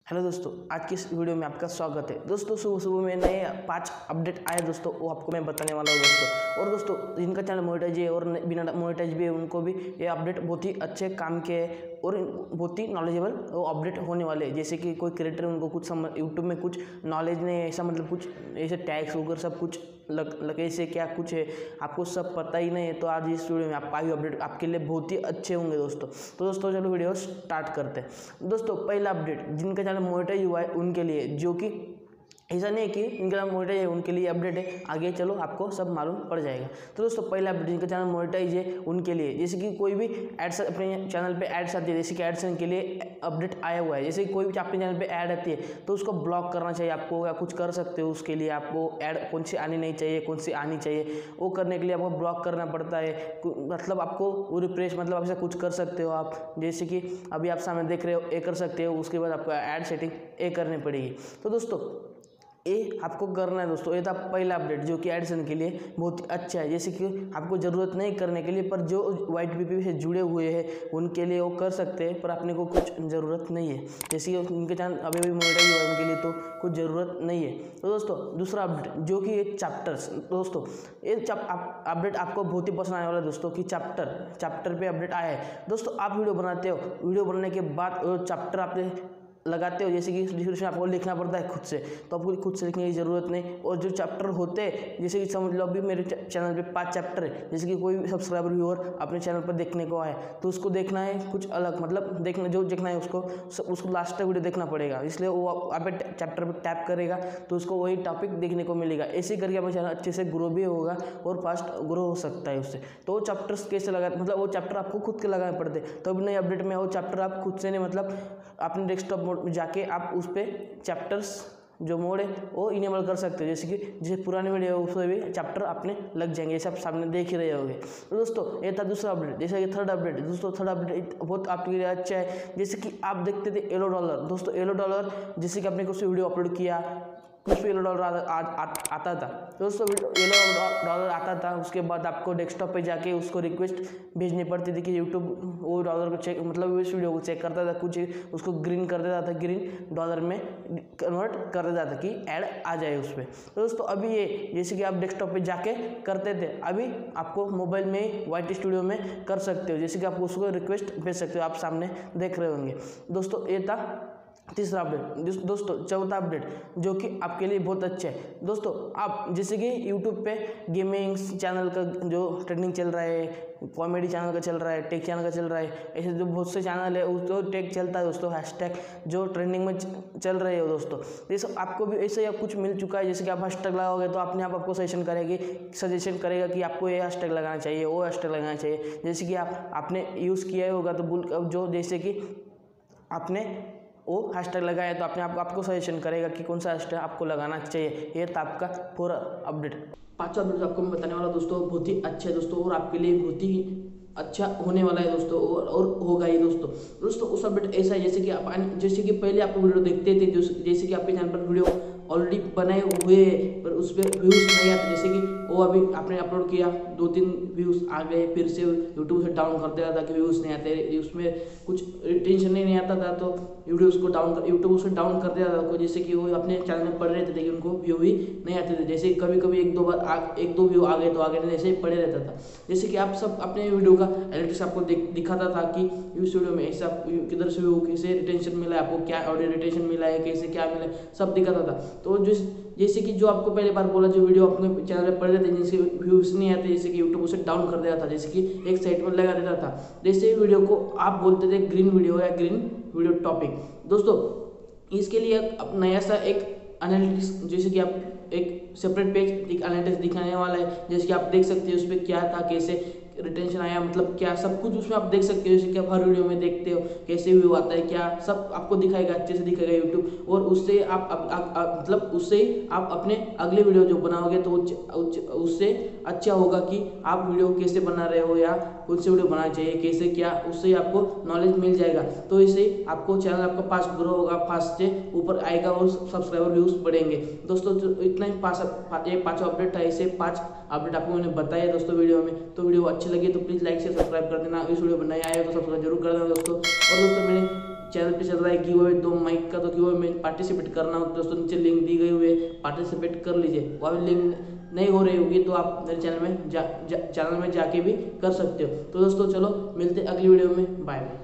Hello दोस्तों, आज की इस वीडियो में आपका स्वागत है। दोस्तों सुबह सुबह में नए 5 अपडेट आए दोस्तों, वो आपको मैं बताने वाला हूँ दोस्तों। और दोस्तों जिनका चैनल मोनेटाइज है और बिना मोनेटाइज भी है उनको भी ये अपडेट बहुत ही अच्छे काम के है और बहुत ही नॉलेजेबल वो अपडेट होने वाले हैं। जैसे कि कोई क्रिएटर उनको कुछ यूट्यूब में कुछ नॉलेज नहीं है, ऐसा मतलब कुछ ऐसे टैक्स वगैरह सब कुछ कैसे क्या कुछ है आपको सब पता ही नहीं है, तो आज इस वीडियो में आप आयु अपडेट आपके लिए बहुत ही अच्छे होंगे दोस्तों। तो दोस्तों चलो वीडियो स्टार्ट करते हैं। दोस्तों पहला अपडेट जिनका चैनल मोनेटाइज हुआ है उनके लिए, जो कि ऐसा नहीं है कि इनका चैनल मोनेटाइज है उनके लिए अपडेट है, आगे चलो आपको सब मालूम पड़ जाएगा। तो दोस्तों पहला अपडेट जिनका चैनल मोनेटाइज है उनके लिए, जैसे कि कोई भी एड्स अपने चैनल पे एड्स आती है, जैसे कि एडसन के लिए अपडेट आया हुआ है। जैसे कोई भी अपने चैनल पे ऐड आती है तो उसको ब्लॉक करना चाहिए आपको, या कुछ कर सकते हो उसके लिए। आपको ऐड कौन सी आनी नहीं चाहिए, कौन सी आनी चाहिए, वो करने के लिए आपको ब्लॉक करना पड़ता है। मतलब आपको वो रिफ्रेश मतलब ऐसा कुछ कर सकते हो आप, जैसे कि अभी आप सामने देख रहे हो ए कर सकते हो, उसके बाद आपको ऐड सेटिंग ए करनी पड़ेगी। तो दोस्तों ये आपको करना है दोस्तों। ये था पहला अपडेट जो कि एडिसन के लिए बहुत ही अच्छा है। जैसे कि आपको ज़रूरत नहीं करने के लिए, पर जो वाइट पीपी से जुड़े हुए हैं उनके लिए वो कर सकते हैं, पर अपने को कुछ ज़रूरत नहीं है। जैसे कि उनके चैनल अभी मोनेटाइज हुआ है उनके लिए तो कुछ ज़रूरत नहीं है। तो दोस्तों दूसरा अपडेट जो कि एक चैप्टर्स, दोस्तों ये अपडेट आपको बहुत ही पसंद आने वाला है दोस्तों, कि चैप्टर पे अपडेट आया है। दोस्तों आप वीडियो बनाते हो, वीडियो बनाने के बाद चैप्टर आपने लगाते हो, जैसे कि डिस्क्रिप्शन आपको लिखना पड़ता है खुद से, तो आपको खुद से लिखने की ज़रूरत नहीं। और जो चैप्टर होते हैं, जैसे कि समझ लो अभी मेरे चैनल पे 5 चैप्टर है, जैसे कि कोई भी सब्सक्राइबर व्यूअर अपने चैनल पर देखने को आए तो उसको देखना है कुछ अलग, मतलब देखना जो देखना है उसको लास्ट तक वीडियो देखना पड़ेगा। इसलिए वो आप चैप्टर पर टैप करेगा तो उसको वही टॉपिक देखने को मिलेगा। ऐसे करके अपना चैनल अच्छे से ग्रो भी होगा और फास्ट ग्रो हो सकता है उससे। तो वो चैप्टर्स कैसे लगा, मतलब वो चैप्टर आपको खुद के लगाने पड़ते, तो अभी नए अपडेट में वो चैप्टर आप खुद से नहीं, मतलब अपने डेस्कटॉप जाके आप उस पर चैप्टर्स जो मोड है वो इनेबल कर सकते हो। जैसे पुराने वीडियो है उसमें भी चैप्टर अपने लग जाएंगे, सब सामने देख ही रहे होगे। तो दोस्तों ये था दूसरा अपडेट। जैसे कि थर्ड अपडेट, दोस्तों थर्ड अपडेट बहुत आपके लिए अच्छा है। जैसे कि आप देखते थे येलो डॉलर, दोस्तों येलो डॉलर जैसे कि आपने कुछ वीडियो अपलोड किया, कुछ भी येलो डॉलर आता था दोस्तों, येलो डॉलर आता था। उसके बाद आपको डेस्कटॉप पे जाके उसको रिक्वेस्ट भेजनी पड़ती थी कि यूट्यूब वो डॉलर को चेक, मतलब उस वीडियो को चेक करता था, कुछ उसको ग्रीन कर देता था, ग्रीन डॉलर में कन्वर्ट कर देता था कि ऐड आ जाए उस पर। तो दोस्तों अभी ये जैसे कि आप डेस्कटॉप पे जाके करते थे, अभी आपको मोबाइल में वाईटी स्टूडियो में कर सकते हो। जैसे कि आप उसको रिक्वेस्ट भेज सकते हो, आप सामने देख रहे होंगे। दोस्तों ये था तीसरा अपडेट। दोस्तों चौथा अपडेट जो कि आपके लिए बहुत अच्छा है। दोस्तों आप जैसे कि यूट्यूब पे गेमिंग चैनल का जो ट्रेंडिंग चल रहा है, कॉमेडी चैनल का चल रहा है, टेक चैनल का चल रहा है, ऐसे जो बहुत से चैनल है उस तो टेक चलता है दोस्तों, हैशटैग जो ट्रेंडिंग में चल रहे हो दोस्तों। जैसे आपको भी ऐसे ही कुछ मिल चुका है, जैसे कि आप हैशटैग लगाओगे तो अपने आप आपको सजेशन करेगा कि आपको ये हैशटैग लगाना चाहिए, वो हैशटैग लगाना चाहिए। जैसे कि आपने यूज़ किया होगा तो जो जैसे कि आपने वो हैशटैग लगाया तो अपने आप आपको सजेशन करेगा कि कौन सा हैशटैग आपको लगाना चाहिए। ये था आपका पूरा अपडेट। पांचवा अपडेट आपको मैं बताने वाला दोस्तों बहुत ही अच्छा है दोस्तों, और आपके लिए बहुत ही अच्छा होने वाला है दोस्तों, और होगा ही दोस्तों उस अपडेट ऐसा है जैसे कि पहले आप वीडियो देखते थे, जैसे कि आपके चैनल पर वीडियो ऑलरेडी बनाए हुए पर उस पर व्यूज़ नहीं आते। जैसे कि वो अभी आपने अपलोड किया, 2-3 व्यूज़ आ गए, फिर से यूट्यूब से डाउन कर देता था कि व्यूज़ नहीं आते, उसमें कुछ टेंशन नहीं आता था, तो वीडियोज़ को यूट्यूब उसे डाउन कर देता था। जैसे कि वो अपने चैनल में पढ़ रहे थे लेकिन उनको व्यू ही नहीं आते थे। जैसे कभी कभी 1-2 व्यू आ गए तो आगे नहीं, ऐसे ही पड़े रहता था। जैसे कि आप सब अपने वीडियो का एनालिटिक्स आपको दिखाता था कि इस वीडियो में ऐसा किधर से व्यू, कैसे रिटेंशन मिला है, आपको क्या ऑडियो रिटेंशन मिला है, कैसे क्या मिला है, सब दिखाता था। तो जैसे कि जो आपको पहले बार बोला, जो वीडियो अपने चैनल पे पड़ रहे थे जिनसे व्यूज़ नहीं आते, जैसे कि यूट्यूब उसे डाउन कर देता था, जैसे कि एक साइड में लगा देता था। जैसे वीडियो को आप बोलते थे ग्रीन वीडियो या ग्रीन वीडियो टॉपिक। दोस्तों इसके लिए अब नया सा एक एनालिटिक्स, जैसे कि आप एक सेपरेट पेज एनालिटिक्स दिखाने वाला है। जैसे कि आप देख सकते हो उस पर क्या था, कैसे रिटेंशन आया, मतलब क्या सब कुछ उसमें आप देख सकते हो। जैसे कि आप हर वीडियो में देखते हो कैसे व्यू आता है, क्या सब आपको दिखाएगा, अच्छे से दिखाएगा यूट्यूब। और उससे मतलब उससे आप अपने अगले वीडियो जो बनाओगे तो उससे अच्छा होगा कि आप वीडियो कैसे बना रहे हो, या कौन से वीडियो बनाना चाहिए, कैसे क्या, उससे आपको नॉलेज मिल जाएगा। तो इससे आपको चैनल आपका फास्ट ग्रो होगा, फास्ट से ऊपर आएगा और सब्सक्राइबर व्यूज बढ़ेंगे। दोस्तों इतना ही 5 अपडेट था, ऐसे 5 अपडेट आपको मैंने बताया दोस्तों वीडियो में। तो वीडियो अच्छी लगी तो प्लीज़ लाइक से सब्सक्राइब कर देना। इस वीडियो पर नए आए हो तो सब्सक्राइब जरूर कर देना दोस्तों। और दोस्तों मैंने चैनल पे चल रहा है गिव अवे 2 माइक का, तो गिव अवे में पार्टिसिपेट करना हो दोस्तों, नीचे लिंक दी गई हुई है, पार्टिसिपेट कर लीजिए। वहाँ लिंक नहीं हो रही होगी तो आप मेरे चैनल में चैनल में जाके भी कर सकते हो। तो दोस्तों चलो मिलते हैं अगली वीडियो में, बाय बाय।